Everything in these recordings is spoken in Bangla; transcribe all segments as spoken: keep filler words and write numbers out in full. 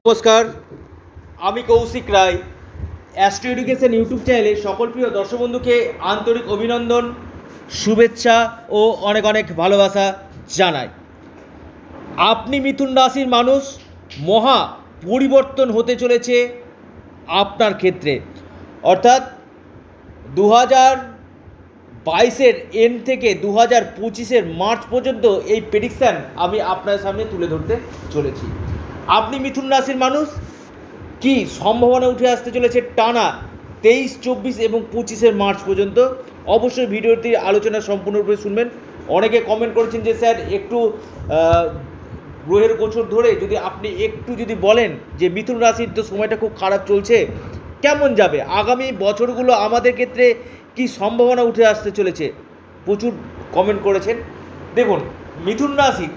নমস্কার, আমি Koushik Roy. Astro education YouTube চ্যানেলে সকল প্রিয় দর্শক বন্ধুকে আন্তরিক অভিনন্দন, শুভেচ্ছা ও অনেক অনেক ভালোবাসা জানাই। আপনি মিথুন রাশির মানুষ, মহা পরিবর্তন হতে চলেছে আপনার ক্ষেত্রে। অর্থাৎ দু হাজার বাইশের এন্ড থেকে দু হাজার পঁচিশের মার্চ পর্যন্ত এই প্রেডিকশান আমি আপনার সামনে তুলে ধরতে চলেছি। আপনি মিথুন রাশির মানুষ, কি সম্ভাবনা উঠে আসতে চলেছে টানা তেইশ, চব্বিশ এবং পঁচিশের মার্চ পর্যন্ত। অবশ্যই ভিডিওটি আলোচনা সম্পূর্ণরূপে শুনবেন। অনেকে কমেন্ট করেছেন যে স্যার একটু গ্রহের গোচর ধরে যদি আপনি একটু যদি বলেন যে মিথুন রাশির তো সময়টা খুব খারাপ চলছে, কেমন যাবে আগামী বছরগুলো, আমাদের ক্ষেত্রে কি সম্ভাবনা উঠে আসতে চলেছে, প্রচুর কমেন্ট করেছেন। দেখুন, মিথুন রাশি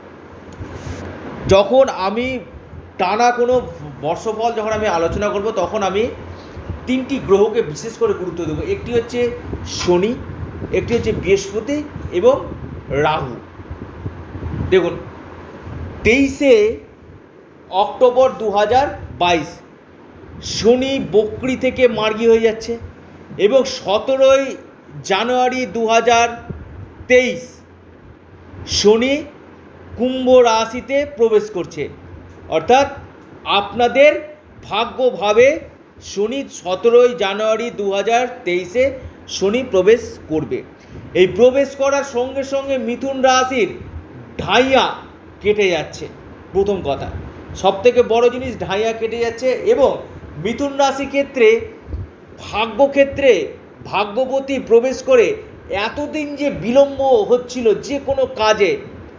যখন আমি টানা কোনো বর্ষফল যখন আমি আলোচনা করব, তখন আমি তিনটি গ্রহকে বিশেষ করে গুরুত্ব দেব। একটি হচ্ছে শনি, একটি হচ্ছে বৃহস্পতি এবং রাহু। দেখুন, তেইশে অক্টোবর দু হাজার বাইশ শনি বক্রি থেকে মার্গী হয়ে যাচ্ছে এবং সতেরোই জানুয়ারি দু হাজার তেইশ শনি কুম্ভ রাশিতে প্রবেশ করছে। অর্থাৎ আপনাদের ভাগ্যভাবে শনি সতেরোই জানুয়ারি দু হাজার তেইশে শনি প্রবেশ করবে। এই প্রবেশ করার সঙ্গে সঙ্গে মিথুন রাশির ঢাইয়া কেটে যাচ্ছে। প্রথম কথা, সবথেকে বড় জিনিস, ঢাইয়া কেটে যাচ্ছে। এবং মিথুন রাশি ক্ষেত্রে ভাগ্যক্ষেত্রে ভাগ্যবতী প্রবেশ করে এতদিন যে বিলম্ব হচ্ছিল যে কোনো কাজে,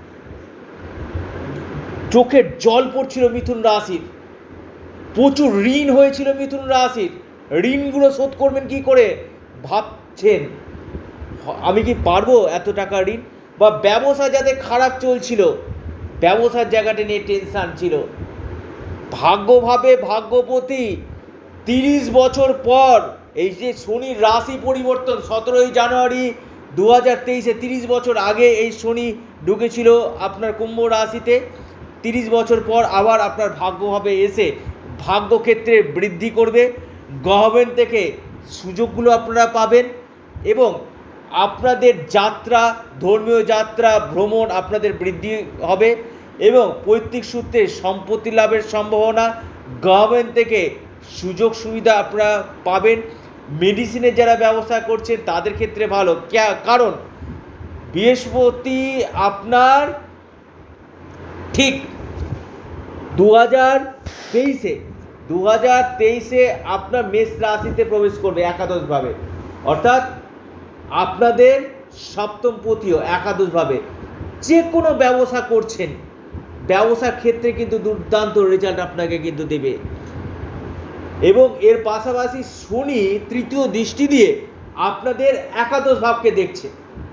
চোখের জল পড়ছিল মিথুন রাশির, প্রচুর ঋণ হয়েছিল মিথুন রাশির, ঋণগুলো শোধ করবেন কি করে ভাবছেন, আমি কি পারবো এত টাকা ঋণ? বা ব্যবসা যাদের খারাপ চলছিল, ব্যবসার জায়গাটা নিয়ে টেনশান ছিল। ভাগ্যভাবে ভাগ্যপতি তিরিশ বছর পর এই যে শনির রাশি পরিবর্তন, সতেরোই জানুয়ারি দু হাজার তেইশে তিরিশ বছর আগে এই শনি ঢুকেছিল আপনার কুম্ভ রাশিতে। তিরিশ বছর পর আবার আপনার ভাগ্যভাবে এসে ভাগ্যক্ষেত্রে বৃদ্ধি করবে। গভর্নমেন্ট থেকে সুযোগগুলো আপনারা পাবেন এবং আপনাদের যাত্রা, ধর্মীয় যাত্রা, ভ্রমণ আপনাদের বৃদ্ধি হবে এবং পৈতৃক সূত্রে সম্পত্তি লাভের সম্ভাবনা, গভর্নমেন্ট থেকে সুযোগ সুবিধা আপনারা পাবেন। মেডিসিনের যারা ব্যবসা করছেন তাদের ক্ষেত্রে ভালো, কারণ বৃহস্পতি আপনার ঠিক দু হাজার তেইশে দু হাজার তেইশে আপনার মেষ রাশিতে প্রবেশ করবে একাদশভাবে। অর্থাৎ আপনাদের সপ্তম পতিও একাদশভাবে। যে কোনো ব্যবসা করছেন, ব্যবসার ক্ষেত্রে কিন্তু দুর্দান্ত রেজাল্ট আপনাকে কিন্তু দেবে। এবং এর পাশাপাশি শনি তৃতীয় দৃষ্টি দিয়ে আপনাদের একাদশ ভাবকে দেখছে।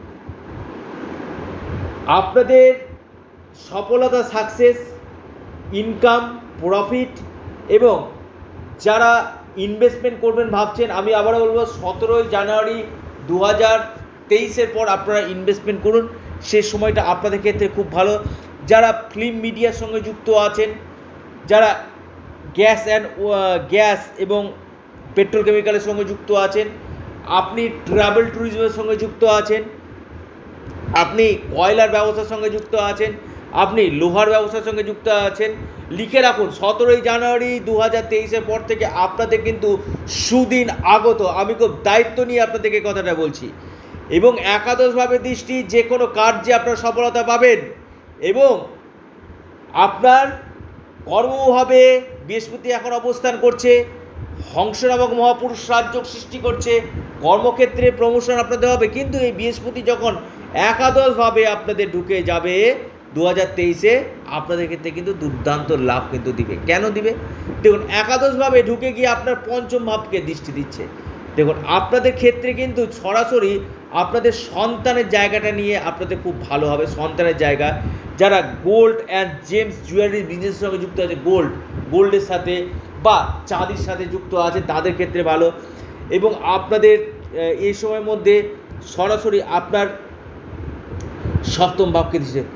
আপনাদের সফলতা, সাকসেস, ইনকাম, প্রফিট এবং যারা ইনভেস্টমেন্ট করবেন ভাবছেন, আমি আবারও বলবো সতেরোই জানুয়ারি দু হাজার তেইশের পর আপনারা ইনভেস্টমেন্ট করুন, সে সময়টা আপনাদের ক্ষেত্রে খুব ভালো। যারা ফিল্ম মিডিয়ার সঙ্গে যুক্ত আছেন, যারা গ্যাস অ্যান্ড গ্যাস এবং পেট্রোল কেমিক্যালের সঙ্গে যুক্ত আছেন, আপনি ট্রাভেল ট্যুরিজমের সঙ্গে যুক্ত আছেন, আপনি কয়লার ব্যবসার সঙ্গে যুক্ত আছেন, আপনি লোহার ব্যবসার সঙ্গে যুক্ত আছেন, লিখে রাখুন সতেরোই জানুয়ারি দু হাজার তেইশের পর থেকে আপনাদের কিন্তু সুদিন আগত। আমি খুব দায়িত্ব নিয়ে আপনাদেরকে কথাটা বলছি। এবং একাদশভাবে দৃষ্টি, যে কোনো কার্যে আপনার সফলতা পাবেন। এবং আপনার কর্মভাবে বৃহস্পতি এখন অবস্থান করছে, হংস নামক মহাপুরুষ রাজযোগ সৃষ্টি করছে, কর্মক্ষেত্রে প্রমোশন আপনাদের হবে। কিন্তু এই বৃহস্পতি যখন একাদশভাবে আপনাদের ঢুকে যাবে দু হাজার তেইশে, আপনাদের ক্ষেত্রে কিন্তু দুর্দান্ত লাভ কিন্তু দিবে। কেন দিবে? দেখুন, একাদশভাবে ঢুকে গিয়ে আপনার পঞ্চম ভাবকে দৃষ্টি দিচ্ছে। দেখুন, আপনাদের ক্ষেত্রে কিন্তু সরাসরি আপনাদের সন্তানের জায়গাটা নিয়ে আপনাদের খুব ভালো হবে। সন্তানের জায়গা, যারা গোল্ড অ্যান্ড জেমস জুয়েলারি বিজনেসের সঙ্গে যুক্ত আছে, গোল্ড গোল্ডের সাথে বা চাঁদির সাথে যুক্ত আছে, তাদের ক্ষেত্রে ভালো। এবং আপনাদের এই সময়ের মধ্যে সরাসরি আপনার সপ্তম ভাবকে দিচ্ছে।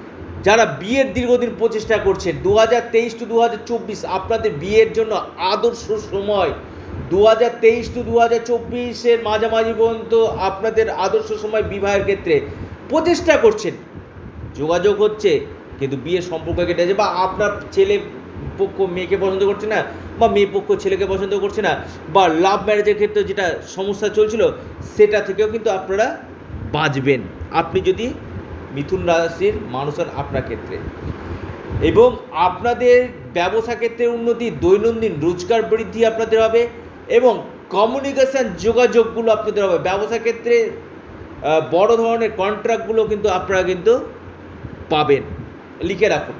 যারা বিয়ের দীর্ঘদিন প্রচেষ্টা করছেন, দু হাজার তেইশ টু দু হাজার চব্বিশ আপনাদের বিয়ের জন্য আদর্শ সময়। দু হাজার তেইশ টু দু হাজার চব্বিশের মাঝামাঝি পর্যন্ত আপনাদের আদর্শ সময় বিবাহের ক্ষেত্রে প্রচেষ্টা করছেন, যোগাযোগ হচ্ছে কিন্তু বিয়ের সম্পর্ক কেটে আছে, বা আপনার ছেলে পক্ষ মেয়েকে পছন্দ করছে না, বা মেয়ে পক্ষ ছেলেকে পছন্দ করছে না, বা লাভ ম্যারেজের ক্ষেত্রে যেটা সমস্যা চলছিল সেটা থেকেও কিন্তু আপনারা বাঁচবেন আপনি যদি মিথুন রাশির মানুষ হন আপনার ক্ষেত্রে। এবং আপনাদের ব্যবসা ক্ষেত্রে উন্নতি, দৈনন্দিন রোজগার বৃদ্ধি আপনাদের হবে, এবং কমিউনিকেশান যোগাযোগগুলো আপনাদের হবে। ব্যবসা ক্ষেত্রে বড় ধরনের কন্ট্রাক্টগুলো কিন্তু আপনারা কিন্তু পাবেন, লিখে রাখুন।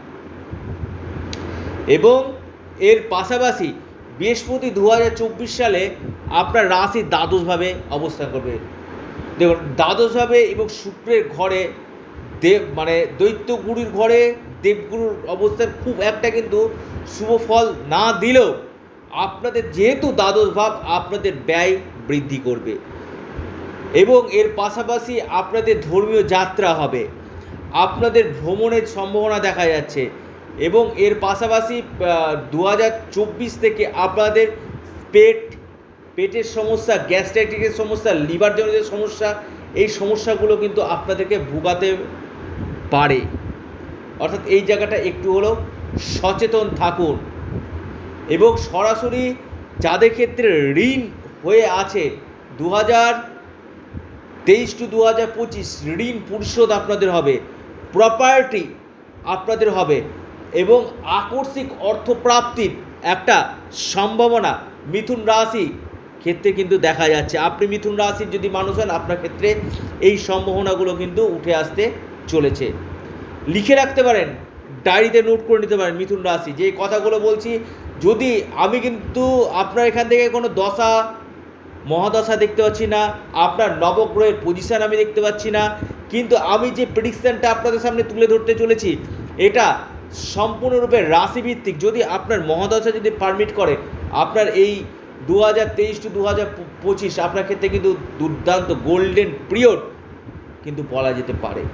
এবং এর পাশাপাশি বৃহস্পতি দু হাজার চব্বিশ সালে আপনার রাশি দ্বাদশভাবে অবস্থান করবে। দেখুন দ্বাদশভাবে এবং শুক্রের ঘরে দেব মানে দৈত্যগুরুর ঘরে দেবগুরুর অবস্থান খুব একটা কিন্তু শুভ ফল না দিলেও আপনাদের যেহেতু দ্বাদশ ভাব আপনাদের ব্যয় বৃদ্ধি করবে। এবং এর পাশাপাশি আপনাদের ধর্মীয় যাত্রা হবে, আপনাদের ভ্রমণের সম্ভাবনা দেখা যাচ্ছে। এবং এর পাশাপাশি দু হাজার চব্বিশ থেকে আপনাদের পেট পেটের সমস্যা, গ্যাস্ট্রাইটিসের সমস্যা, লিভার জনিত সমস্যা, এই সমস্যাগুলো কিন্তু আপনাদেরকে ভোগাতে পারে। অর্থাৎ এই জায়গাটা একটু হলেও সচেতন থাকুন। এবং সরাসরি যাদের ক্ষেত্রে ঋণ হয়ে আছে দু হাজার তেইশ টু দু হাজার পঁচিশ ঋণ পরিশোধ আপনাদের হবে, প্রপার্টি আপনাদের হবে, এবং আকস্মিক অর্থপ্রাপ্তির একটা সম্ভাবনা মিথুন রাশি ক্ষেত্রে কিন্তু দেখা যাচ্ছে। আপনি মিথুন রাশির যদি মানুষ হন আপনার ক্ষেত্রে এই সম্ভাবনাগুলো কিন্তু উঠে আসতে চলেছে। লিখে রাখতে পারেন, ডায়েরিতে নোট করে নিতে পারেন মিথুন রাশি যে কথাগুলো বলছি। যদি আমি কিন্তু আপনার এখান থেকে কোনো দশা মহাদশা দেখতে পাচ্ছি না, আপনার নবগ্রহের পজিশান আমি দেখতে পাচ্ছি না, কিন্তু আমি যে প্রেডিকশানটা আপনাদের সামনে তুলে ধরতে চলেছি এটা সম্পূর্ণরূপে রাশিভিত্তিক। যদি আপনার মহাদশা যদি পারমিট করে আপনার এই দু হাজার তেইশ টু দু হাজার পঁচিশ আপনার ক্ষেত্রে কিন্তু দুর্দান্ত গোল্ডেন পিরিয়ড কিন্তু বলা যেতে পারে।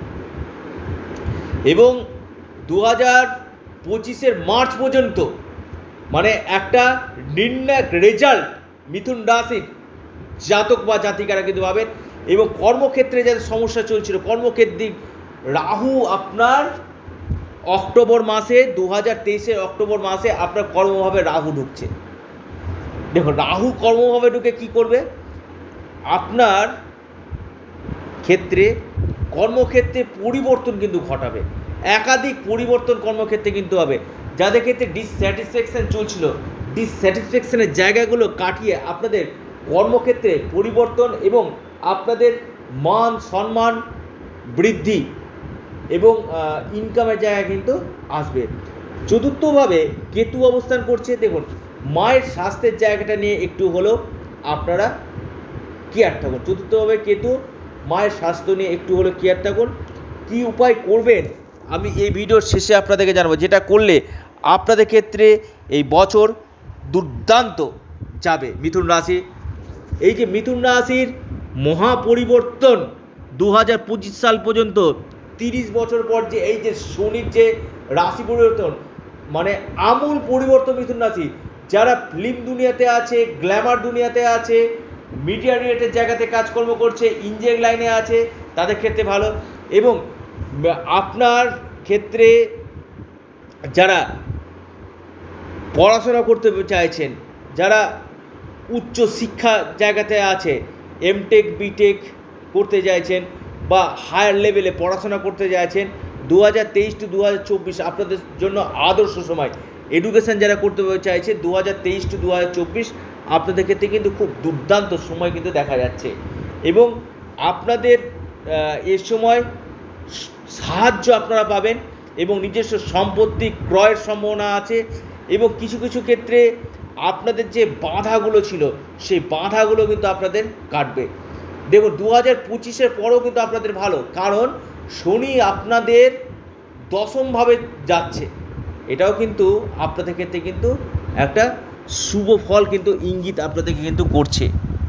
এবং দু হাজার পঁচিশের মার্চ পর্যন্ত মানে একটা নির্ণায়ক রেজাল্ট মিথুন রাশির জাতক বা জাতিকারা কিন্তু পাবেন। এবং কর্মক্ষেত্রে যাদের সমস্যা চলছিল কর্মক্ষেত্রে রাহু আপনার অক্টোবর মাসে দু হাজার তেইশের অক্টোবর মাসে আপনার কর্মভাবে রাহু ঢুকছে। দেখো রাহু কর্মভাবে ঢুকে কি করবে, আপনার ক্ষেত্রে কর্মক্ষেত্রে পরিবর্তন কিন্তু ঘটাবে, একাধিক পরিবর্তন কর্মক্ষেত্রে কিন্তু হবে। যাদের ক্ষেত্রে ডিসস্যাটিসফ্যাকশান চলছিল ডিসস্যাটিসফ্যাকশানের জায়গাগুলো কাটিয়ে আপনাদের কর্মক্ষেত্রে পরিবর্তন এবং আপনাদের মান সম্মান বৃদ্ধি এবং ইনকামের জায়গা কিন্তু আসবে। চতুর্থভাবে কেতু অবস্থান করছে। দেখুন মায়ের স্বাস্থ্যের জায়গাটা নিয়ে একটু হলেও আপনারা কেয়ার থাকুন। চতুর্থভাবে কেতু মায়ের স্বাস্থ্য নিয়ে একটু হলেও কেয়ার থাকুন। কী উপায় করবেন আমি এই ভিডিওর শেষে আপনাদেরকে জানাবো, যেটা করলে আপনাদের ক্ষেত্রে এই বছর দুর্দান্ত যাবে। মিথুন রাশি, এই যে মিথুন রাশির মহাপরিবর্তন দু হাজার পঁচিশ সাল পর্যন্ত তিরিশ বছর পর যে এই যে শনির যে রাশি পরিবর্তন মানে আমূল পরিবর্তন মিথুন রাশি, যারা ফিল্ম দুনিয়াতে আছে, গ্ল্যামার দুনিয়াতে আছে, মিডিয়া রিলেটেড জায়গাতে কাজকর্ম করছে, ইঞ্জিনিয়ারিং লাইনে আছে তাদের ক্ষেত্রে ভালো। এবং আপনার ক্ষেত্রে যারা পড়াশোনা করতে চাইছেন, যারা উচ্চ শিক্ষা জায়গাতে আছে, এমটেক বিটেক করতে চাইছেন বা হায়ার লেভেলে পড়াশোনা করতে চাইছেন, দু হাজার তেইশ টু দু হাজার চব্বিশ আপনাদের জন্য আদর্শ সময়। এডুকেশান যারা করতে চাইছে দু হাজার তেইশ টু দু হাজার চব্বিশ আপনাদের ক্ষেত্রে কিন্তু খুব দুর্দান্ত সময় কিন্তু দেখা যাচ্ছে। এবং আপনাদের এ সময় সাহায্য আপনারা পাবেন এবং নিজস্ব সম্পত্তি ক্রয়ের সম্ভাবনা আছে। এবং কিছু কিছু ক্ষেত্রে আপনাদের যে বাধাগুলো ছিল সেই বাধাগুলো কিন্তু আপনাদের কাটবে। দেখুন দু হাজার পঁচিশের পরেও কিন্তু আপনাদের ভালো, কারণ শনি আপনাদের দশমভাবে যাচ্ছে, এটাও কিন্তু আপনাদের ক্ষেত্রে কিন্তু একটা শুভ ফল কিন্তু ইঙ্গিত আপনাদেরকে কিন্তু করছে।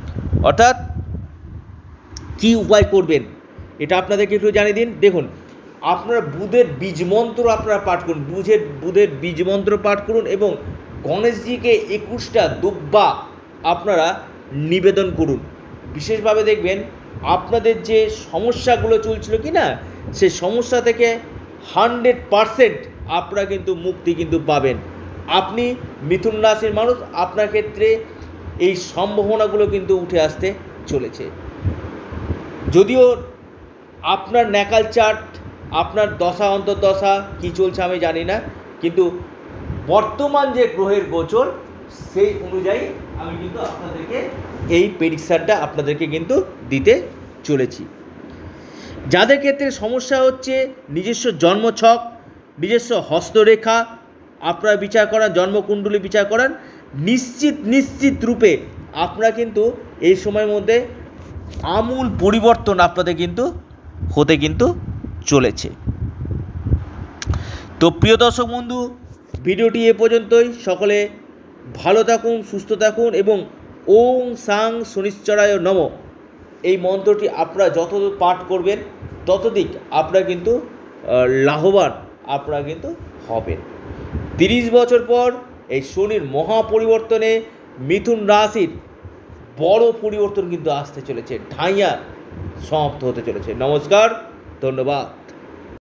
অর্থাৎ কী উপায় করবেন এটা আপনাদেরকে একটু জানিয়ে দিন। দেখুন আপনারা বুধের বীজ মন্ত্র আপনারা পাঠ করুন, বুধের বুধের বীজ মন্ত্র পাঠ করুন এবং গণেশজিকে একুশটা দুব্বা আপনারা নিবেদন করুন। বিশেষভাবে দেখবেন আপনাদের যে সমস্যাগুলো চলছিল কি না, সেই সমস্যা থেকে হান্ড্রেড পারসেন্ট আপনারা কিন্তু মুক্তি কিন্তু পাবেন। আপনি মিথুন রাশির মানুষ, আপনার ক্ষেত্রে এই সম্ভাবনাগুলো কিন্তু উঠে আসতে চলেছে। যদিও আপনার ন্যাকাল চার্ট, আপনার দশা অন্তর্দশা কী চলছে আমি জানি না, কিন্তু বর্তমান যে গ্রহের গোচর সেই অনুযায়ী আমি কিন্তু আপনাদেরকে এই প্রেডিকশনটা আপনাদেরকে কিন্তু দিতে চলেছি। যাদের ক্ষেত্রে সমস্যা হচ্ছে নিজস্ব জন্মছক, নিজস্ব হস্তরেখা আপনারা বিচার করান, জন্মকুণ্ডলী বিচার করান, নিশ্চিত নিশ্চিত রূপে আপনারা কিন্তু এই সময়ের মধ্যে আমূল পরিবর্তন আপনাদের কিন্তু হতে কিন্তু চলেছে। তো প্রিয় দর্শক বন্ধু, ভিডিওটি এ পর্যন্তই। সকলে ভালো থাকুন, সুস্থ থাকুন এবং ওং সাং শনিশ্চরায় নমঃ এই মন্ত্রটি আপনারা যত পাঠ করবেন ততদিক আপনারা কিন্তু লাভবান আপনারা কিন্তু হবেন। তিরিশ বছর পর এই শনির মহা পরিবর্তনে মিথুন রাশির বড় পরিবর্তন কিন্তু আসতে চলেছে, ঢাইয়া সমাপ্ত হতে চলেছে। নমস্কার, ধন্যবাদ।